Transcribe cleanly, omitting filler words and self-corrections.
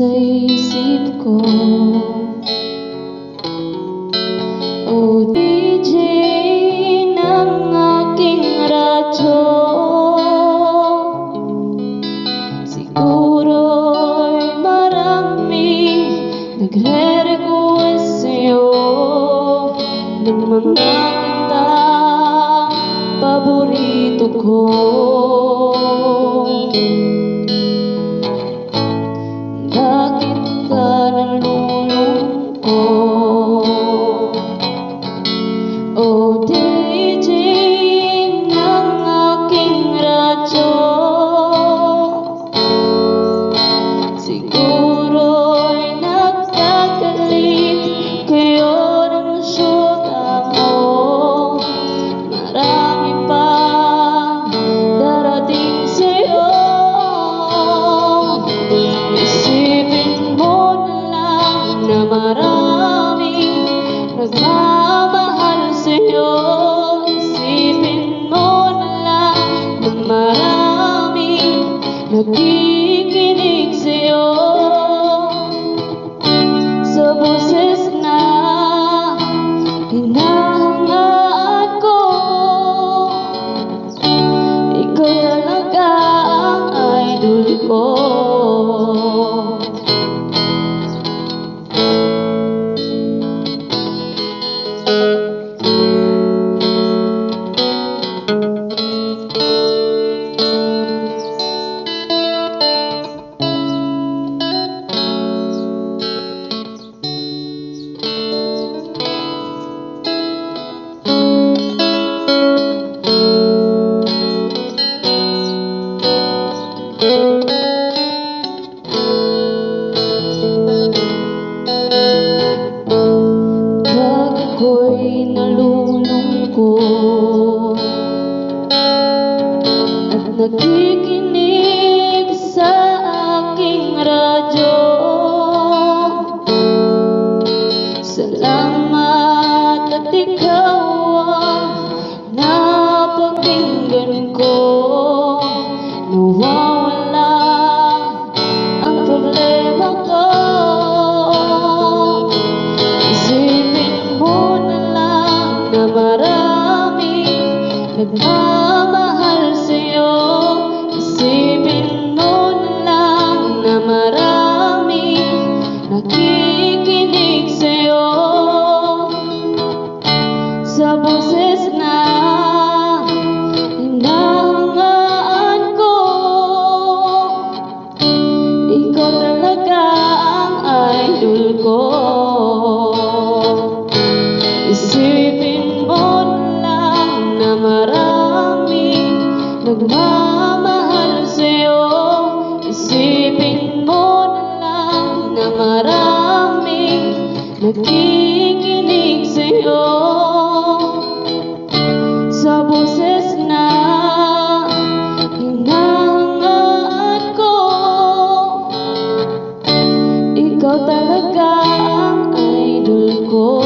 sa isip ko. O DJ ng aking radyo, siguro'y maraming nagre-request sa'yo ng mga kantang paborito ko. Bakit ka nalulungkot? O DJ ng aking radyo, siguro'y nagkagalit kayo ng syuta mo. Marami pang darating sa'yo. Isipin mo na lang na maraming nagmamahal sa'yo. Isipin mo na lang na maraming nakikinig sa'yo. Sa boses na hinahangaan ko, ikaw talaga ang idol ko. Pag ako'y nalulungkot at nakikinig sa aking radyo, salamat at ikaw ang napakinggan ko. Nawawala ang problema ko. Isipin mo na lang na maraming nagmamahal sa'yo. Isipin mo na lang na maraming nakikinig sa'yo. Sa boses na hinahangaan ko, ikaw talaga ang idol ko. Isipin mo na lang na maraming nagmamahal sa'yo. Isipin mo na lang na maraming nakikinig sa'yo. Sa boses na hinahangaan ko, ikaw talaga ang idol ko.